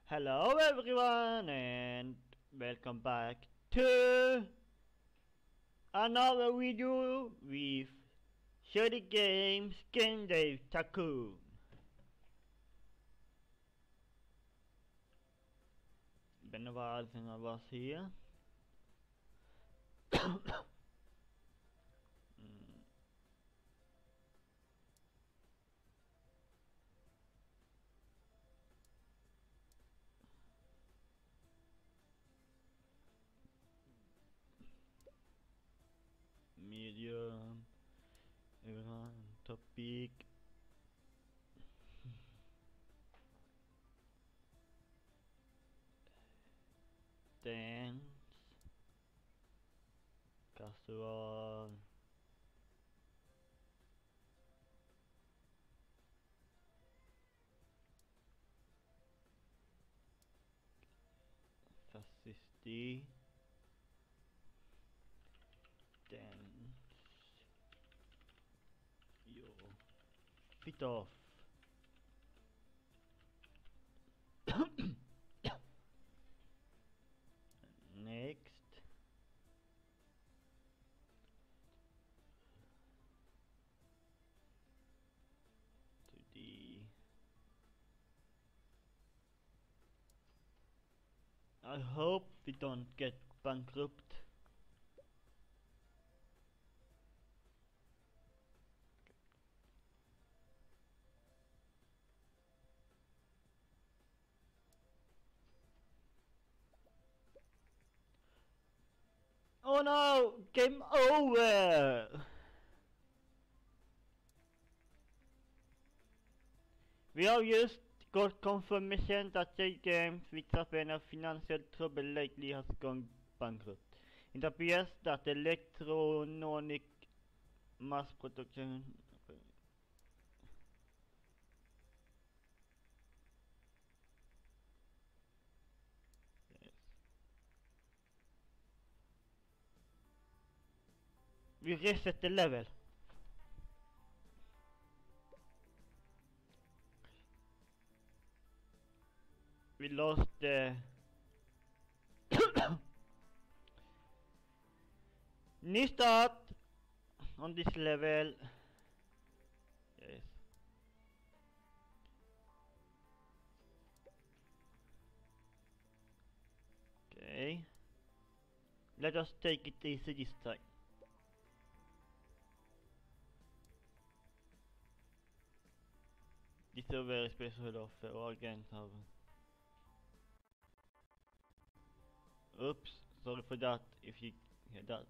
Hello everyone and welcome back to another video with Shady Games Game Day Tycoon. Been a while since I was here. Medium, everyone, topic. Dance, casual, fascisty, dance, yo, fit off. Next, to the I hope we don't get bankrupt. Oh no! Game over! We have just got confirmation that the games which have been in financial trouble lately has gone bankrupt. It appears that electronic mass production yes. We reset the level. We lost the new start on this level. Yes. Okay. Let us take it easy this time. This is a very special offer again. Oops, sorry for that if you hear that.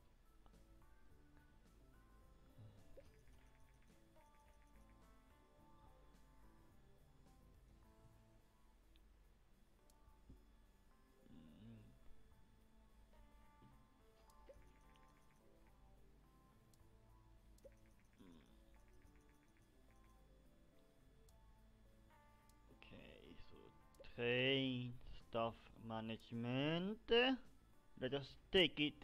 Okay, so train staff management. Let us take it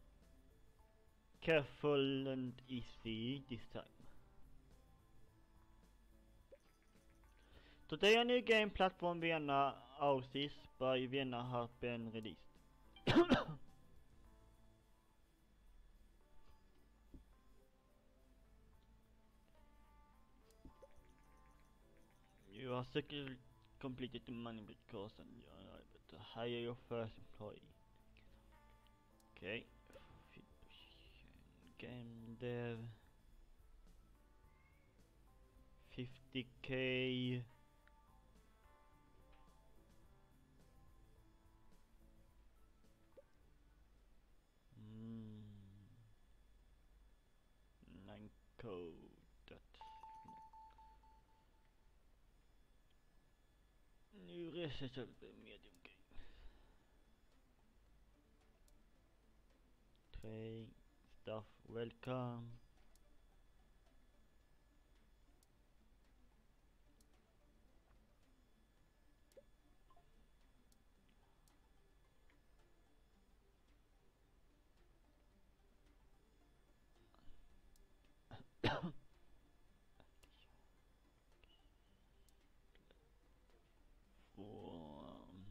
careful and easy this time. Today a new game platform Vienna Ausis by Vienna has been released. You have successfully completed the management course and you are able to hire your first employee. Okay, game dev 50k. Nine code that new research of the medium game. Train stuff welcome. For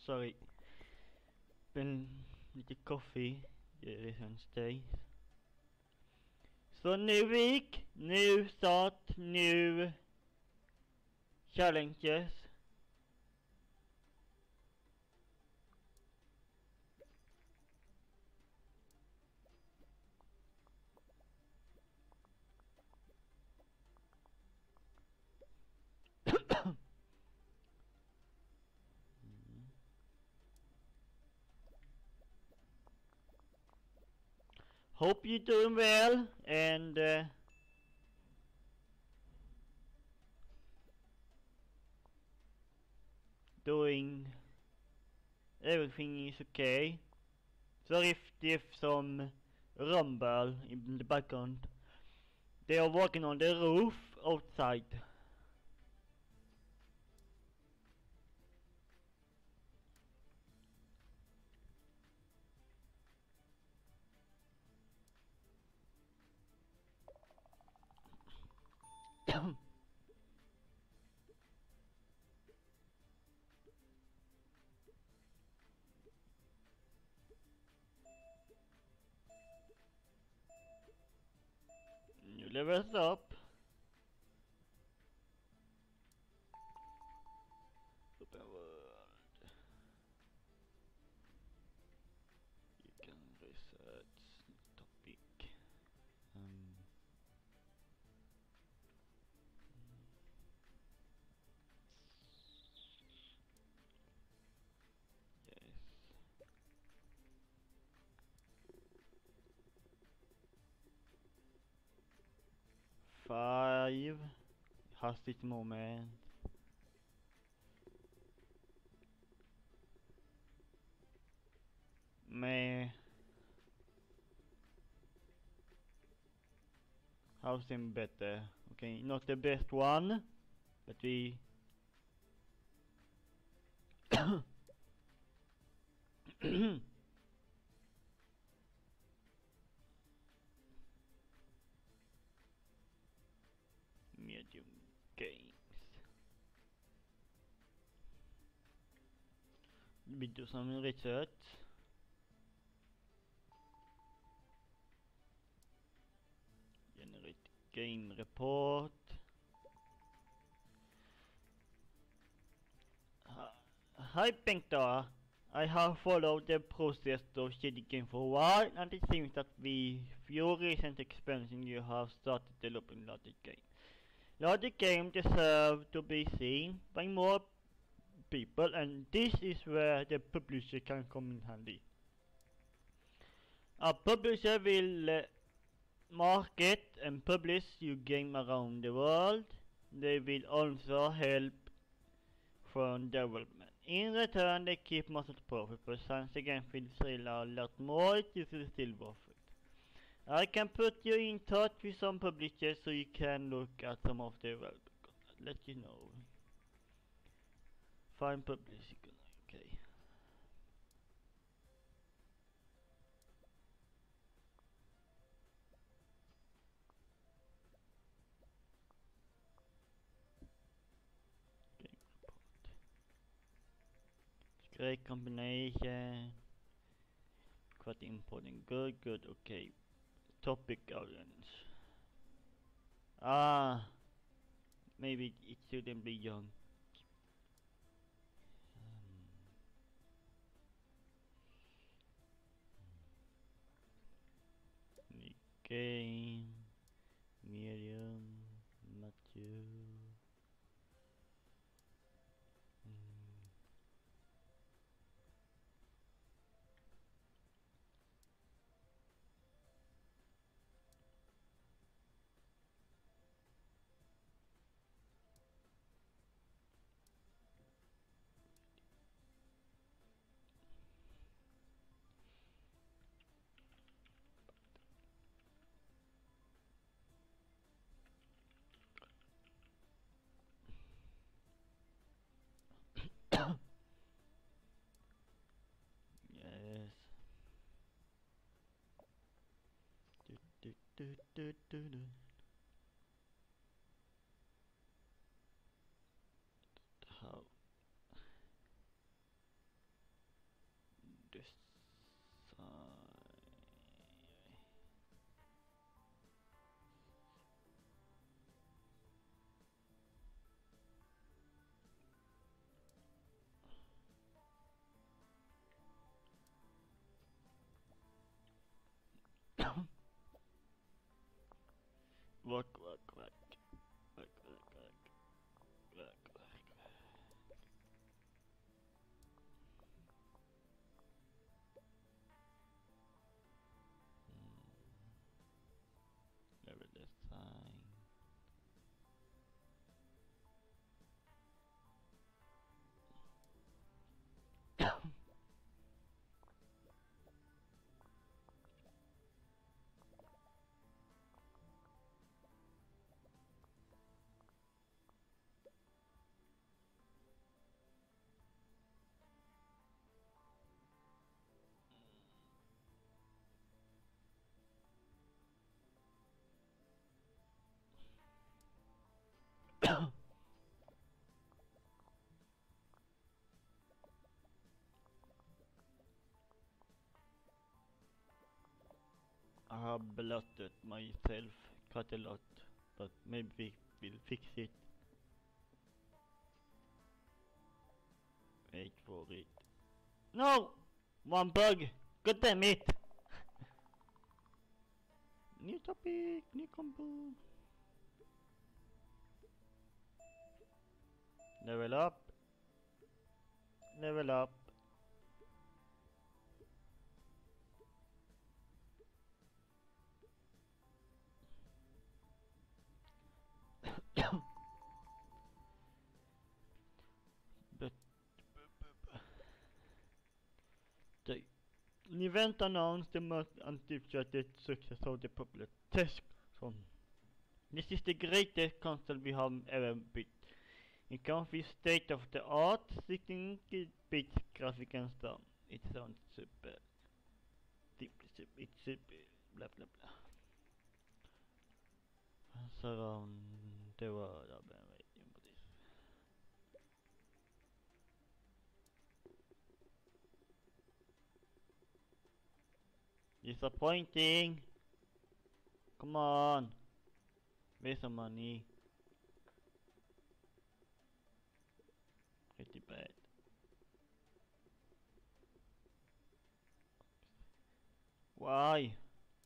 Sorry, been lite coffee. Ger det en stay. Så new week, new start, new challenges. Hope you're doing well and doing everything is okay. Sorry if there's some rumble in the background. They are working on the roof outside. New levels up. Open world. You can research topic. Yes. 5 has this moment. May housing better. Okay, not the best one, but we medium games. We do some research. Generate game report. Hi Penkta, I have followed the process of Shady game for a while, and it seems that with your recent expansion you have started developing larger game. Larger game deserve to be seen by more people, and this is where the publisher can come in handy. A publisher will market and publish your game around the world. They will also help from development. In return, they keep most of the profit, but since the game feels a lot more, it is still worth it. I can put you in touch with some publishers so you can look at some of their work. I'll let you know. Find publishing. Okay. Game report. Great combination. Quite important. Good, good. Okay. Topic audience. Ah, maybe it shouldn't be young. Game, medium, mature. Yes. Do. How? I have blotted myself quite a lot, but maybe we'll fix it. Wait for it. No! One bug! God damn it! New topic, new combo. Level up. Level up. But the event announced the most anticipated success of the popular test. So, this is the greatest console we have ever built. It comes with state of the art 16-bit graphics and stuff. It sounds super. It's super. Blah blah blah. Surround the world. I've been waiting for this. Disappointing. Come on. Where's some money? Pretty bad. Why?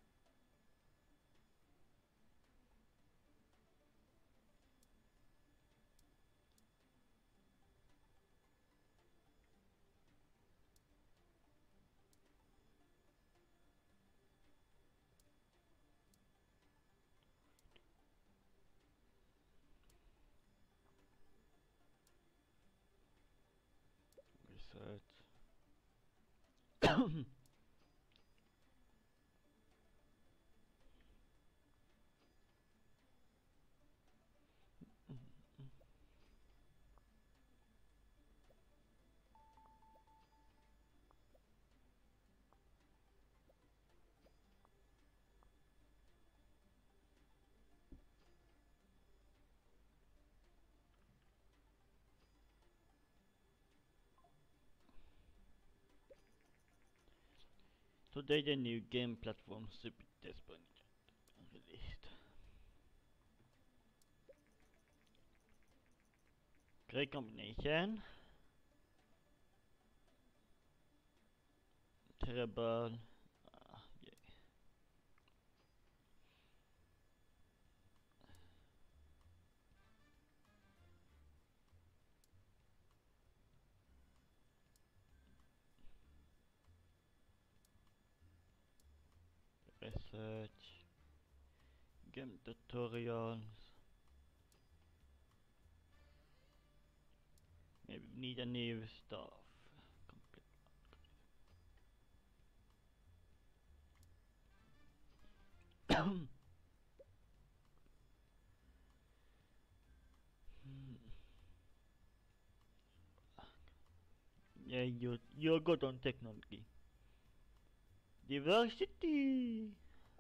Research. Today the new game platform Super Desperate released. Great combination. Terrible. Yeah. Research. Game tutorials. Maybe we need a new stuff. Yeah, you're good on technology. Diversity.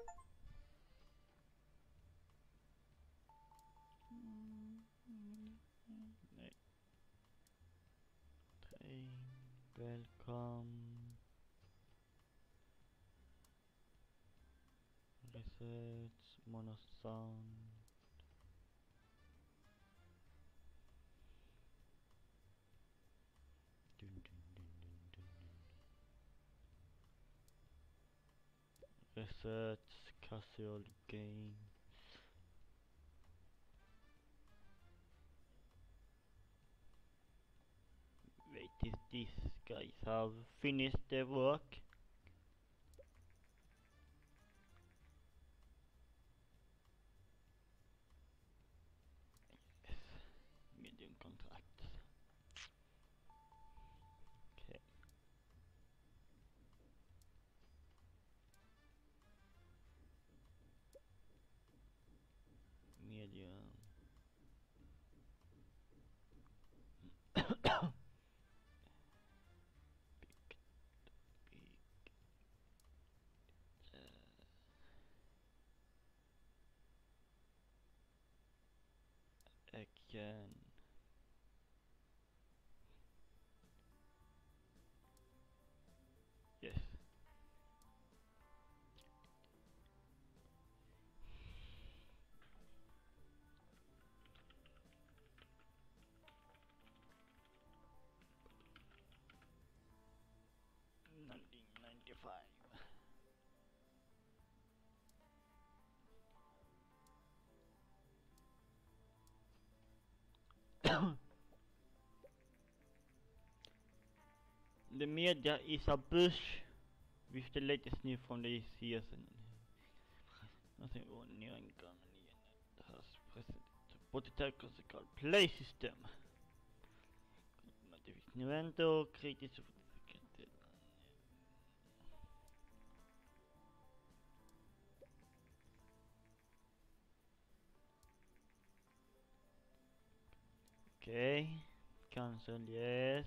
Welcome. Research. Mono sound. Dun, dun, dun, dun, dun. Research. Casual game. Wait, is these guys have finished their work? Yes. Medium contracts. Okay. Medium. Big. again. Yes. $19.95. The media is a bush with the latest news from the season. Nothing on new income has president. What the Tycoon called play system. Evento kritiskt. Okay, cancel, yes.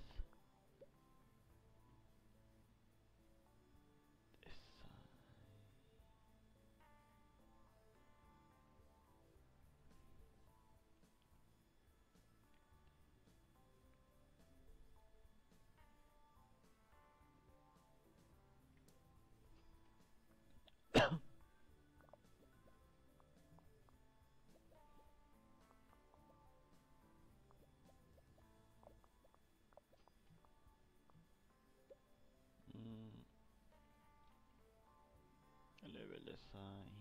Level design.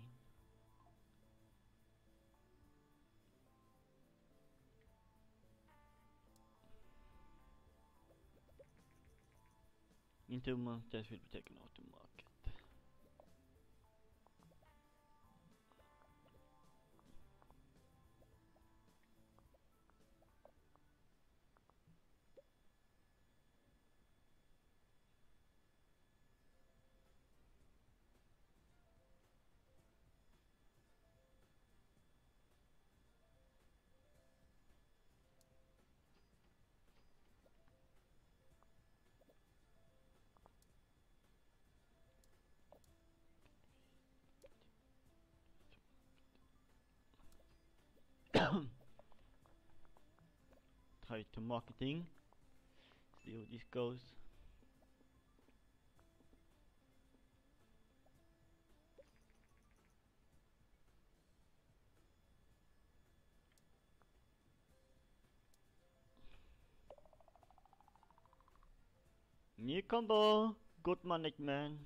In 2 months that will be taken out the market. Try to marketing. See how this goes. New combo, good management.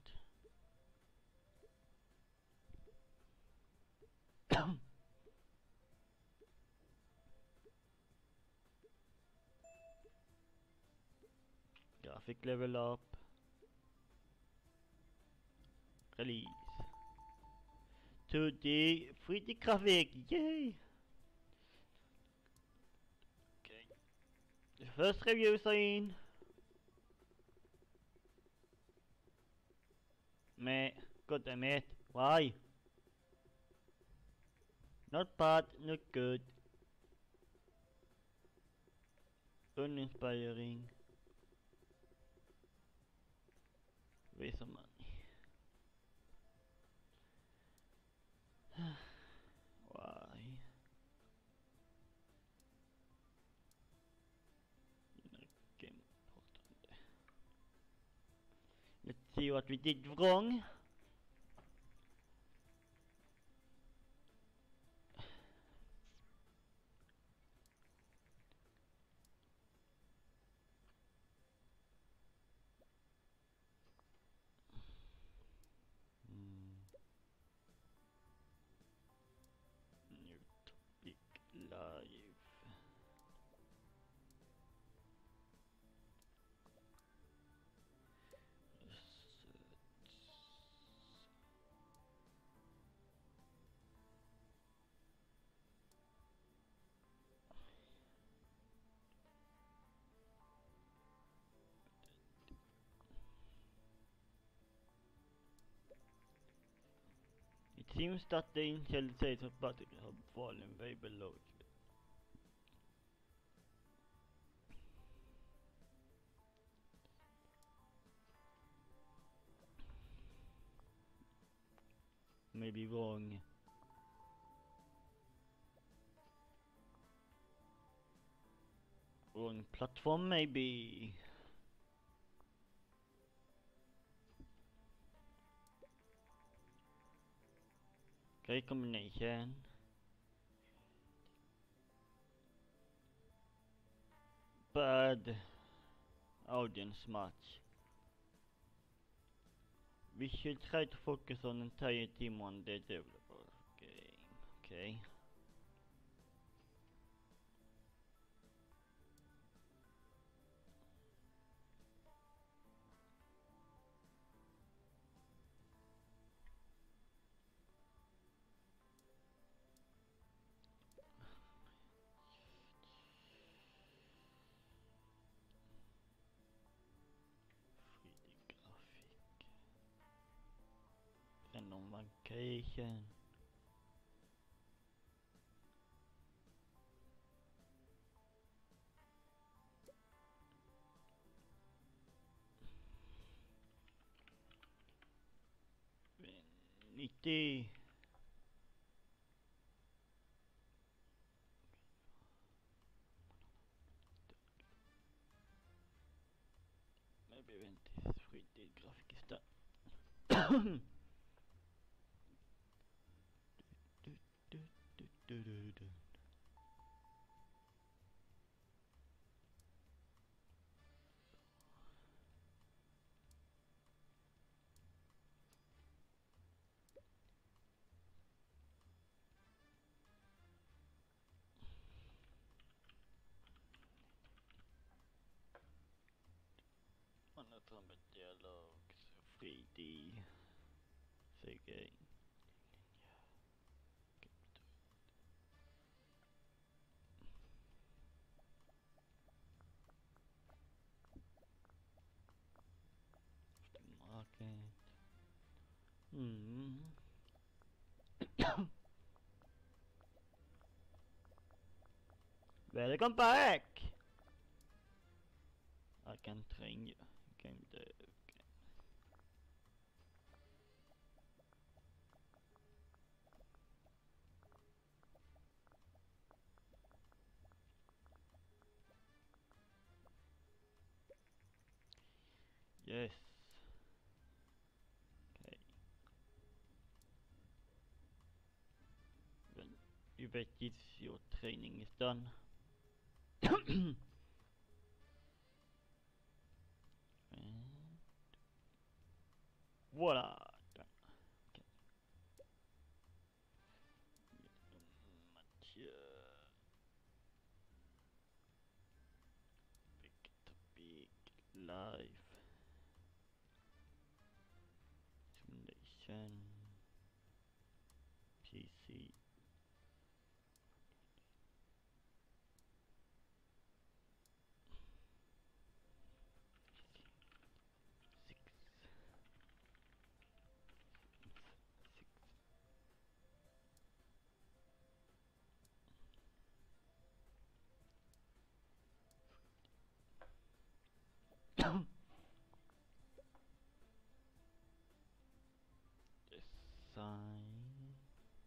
Graphic level up. Release. 2D, 3D graphic, yay! Okay. The first reviews are in. Meh, god damn it, why? Not bad, not good. Uninspiring. Waste of money. Why? Okay, important. Let's see what we did wrong. New topic live. It seems that the initial state of battery have fallen way below it. Maybe wrong. Wrong platform maybe. Great combination. Bad audience match. We should try to focus on entire team on the developer game. Okay. And on vacation. Nitty. Maybe when this 3D graphic is done. Another med dialogs, 3D, CG. Market. Welcome back! I can train you. Game dev. Yes. Okay. When you bet your training is done. And voila! Done. Okay. Mathieu. Big life. Simulation. PC. Design.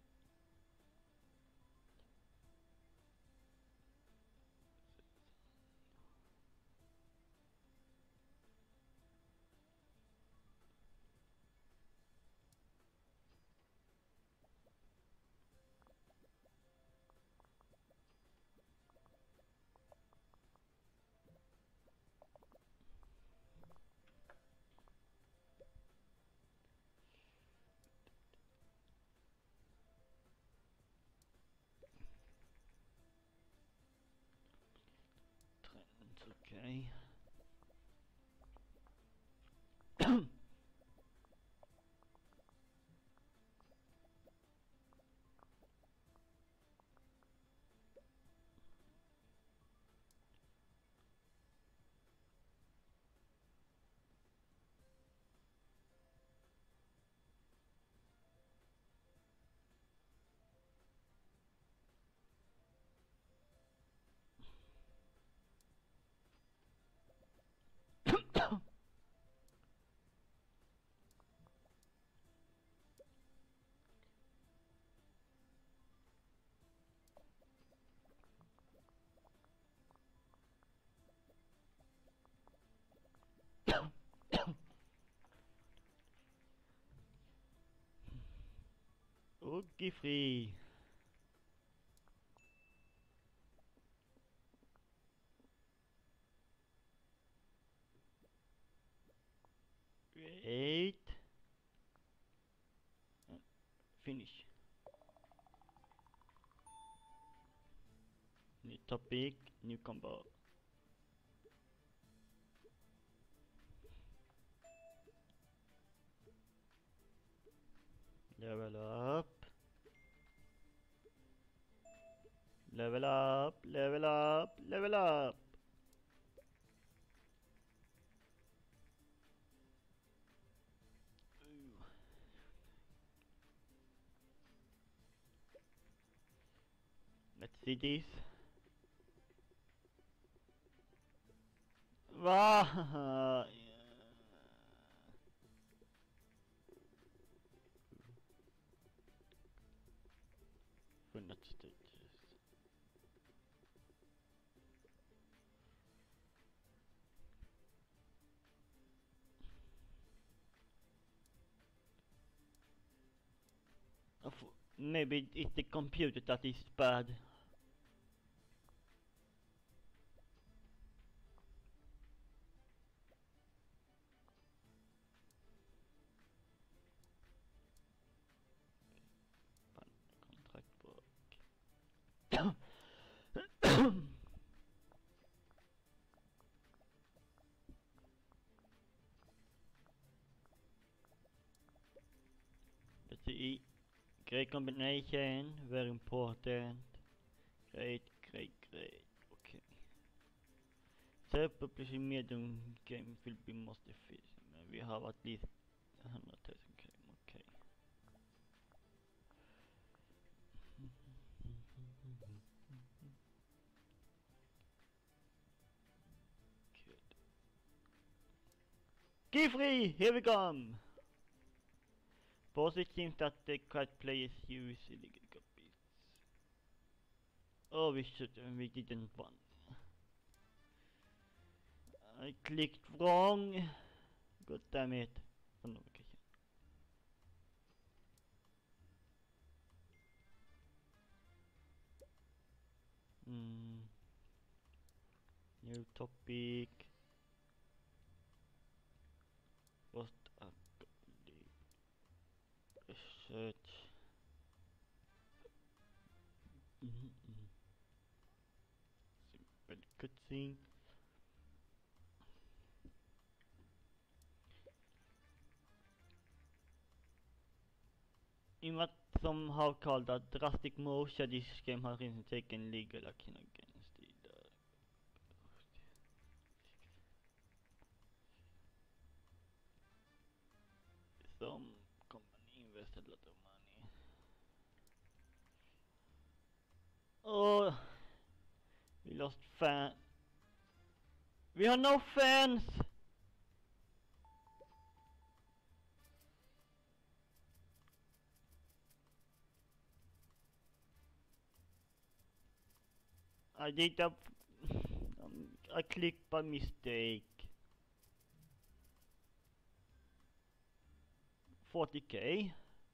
Trends, okay. Cookie free. Wait. Finish. New topic, new combo. Level up. Level up, level up, level up. Let's see this. Wow. For not stages. Maybe it's the computer that is bad. Contract work. Let's see. Great combination, very important. Great, great, great. Okay. Self-publishing medium game will be most efficient. We have at least 100,000 game. Okay. Good. Key free! Here we come! Both it seems that the cat players use illegal copies. Oh, we didn't want. I clicked wrong. God damn it. Oh, no, okay. New topic. Post research. Simple cutscene. In what somehow called a drastic move, Shady's game has recently taken legal action against the some company invested a lot of money. Oh, we lost fan. We have no fans. I did a. I clicked by mistake. 40k.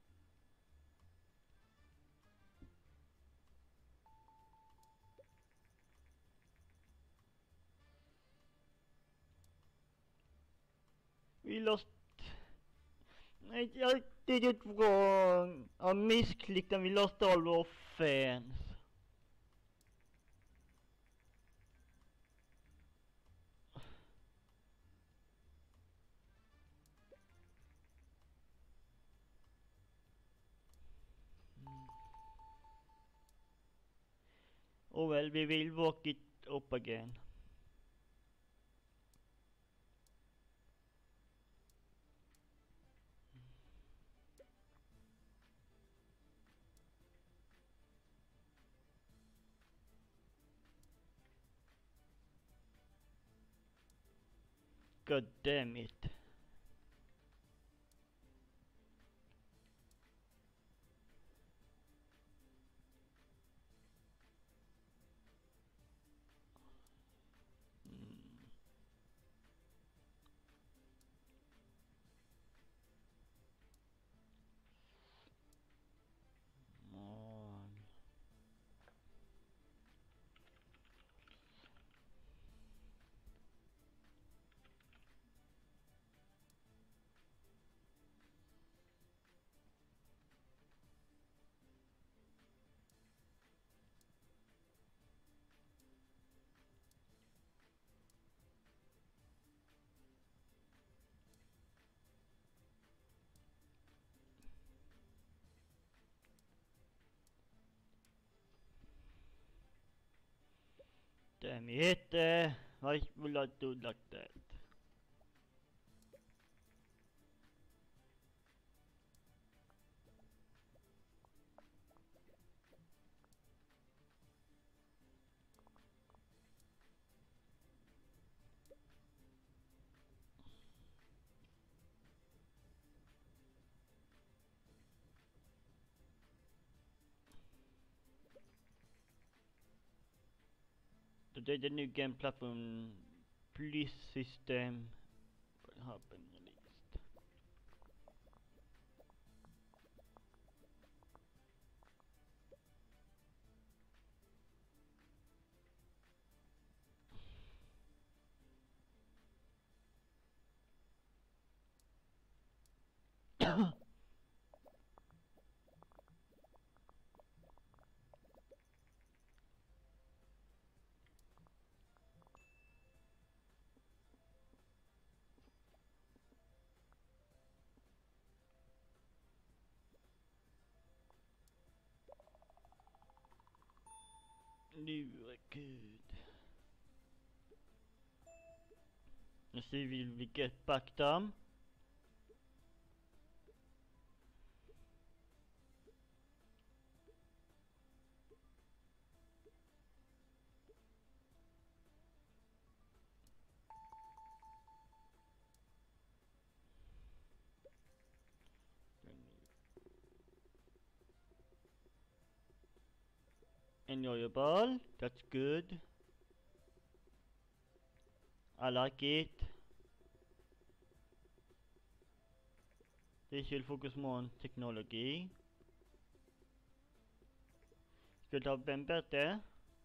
We lost. I did it wrong. I misclicked and we lost all our fans. Oh well, we will work it up again. God damn it. Damn it, why will I do like that? Today the new game platform police system have been released. New record. Let's see, will we get back down? Enjoyable, that's good. I like it. They should focus more on technology. Could have been better.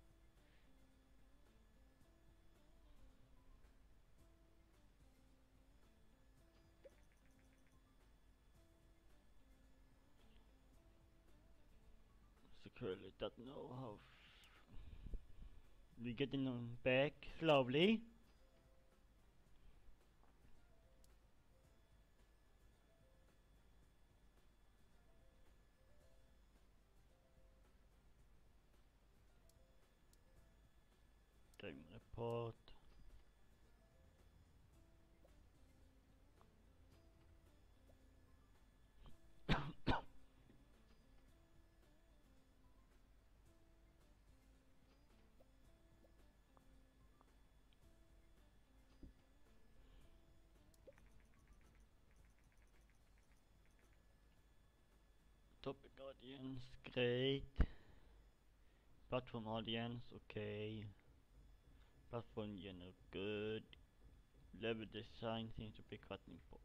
Securely don't know how we getting them back slowly. Time report. Topic audience, great. Platform audience, okay. Platform general, good. Level design seems to be quite important.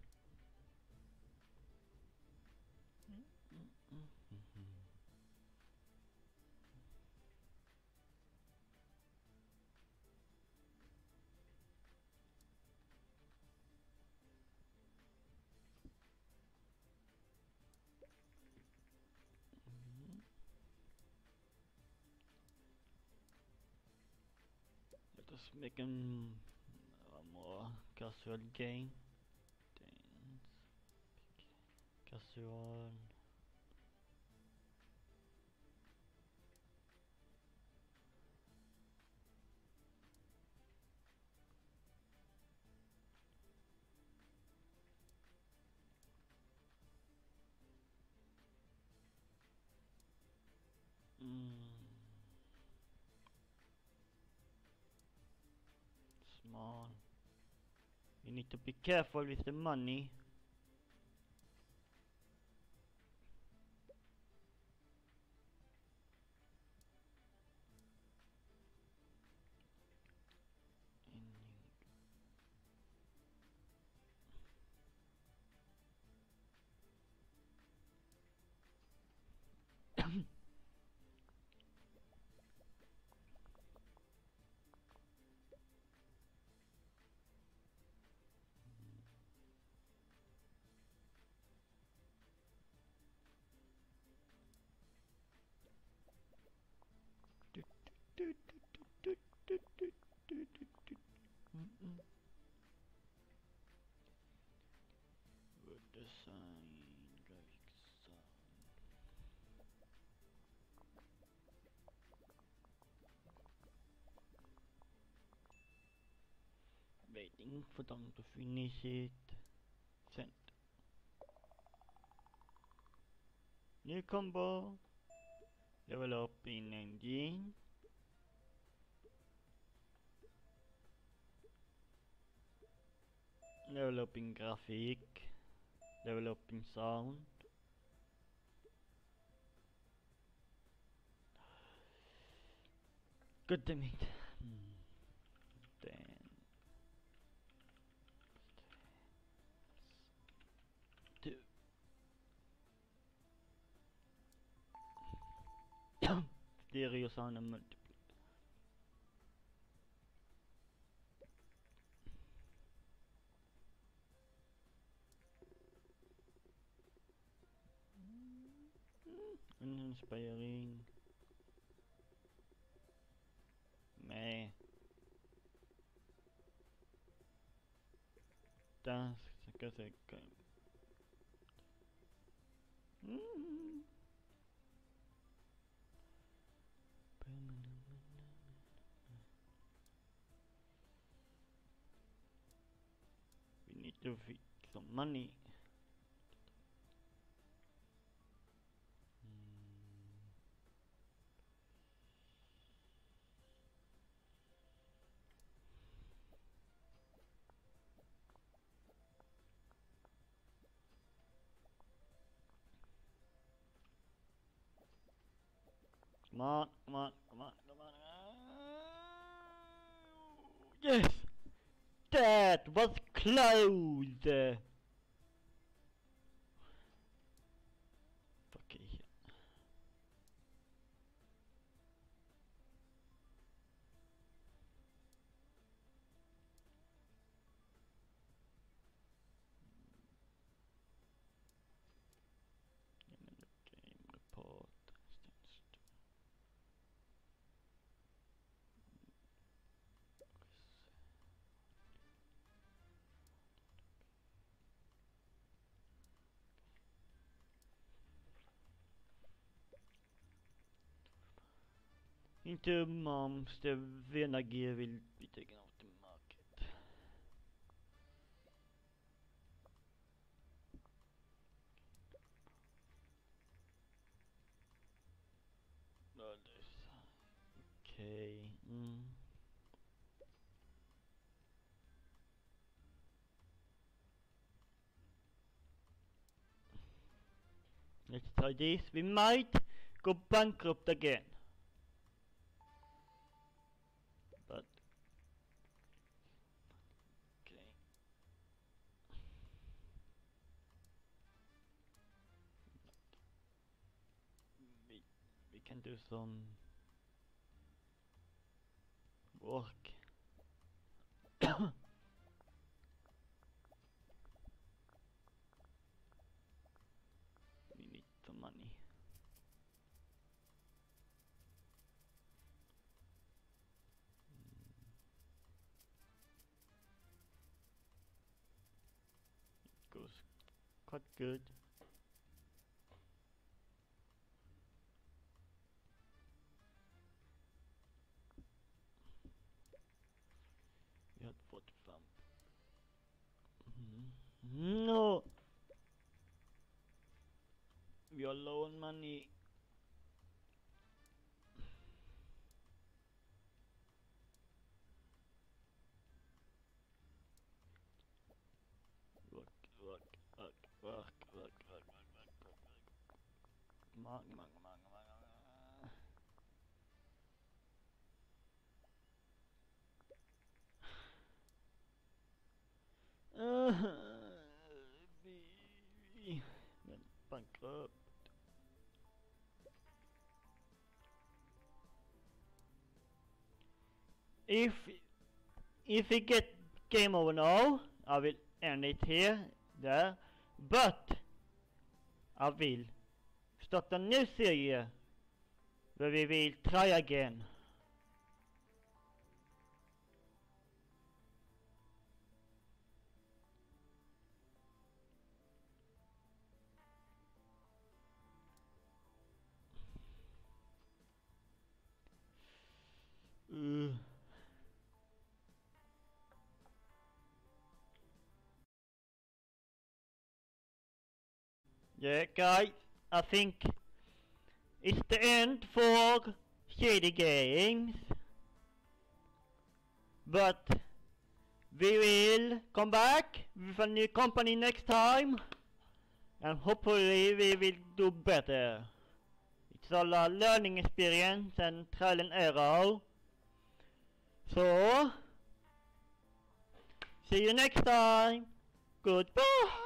Let us make a more casual game. Dance. Casual. Small. You need to be careful with the money. Good design, graphic design. waiting for them to finish it. Send. New combo. Level up in engine. Level up in graphic. Level up in sound. God damn it. Then stereo sound and multiple. Uninspiring. Meh. That's because I can. We need to fix some money. Come on, come on, come on, come on. Yes! That was close! Okay. Game report. Inte moms, the Vena gear will be taken off the market. No, this. Okay. Let's try this. We might go bankrupt again. But okay. We can do some work. We need some money. It goes quite good. We had 45. No! We are low on money. Work. Come on. We went bankrupt. If we get game over now, I will end it here, there, but I will start a new series where we will try again. Yeah, guys, I think it's the end for Shady Games. But we will come back with a new company next time. And hopefully we will do better. It's all a learning experience and trial and error. So, see you next time. Goodbye.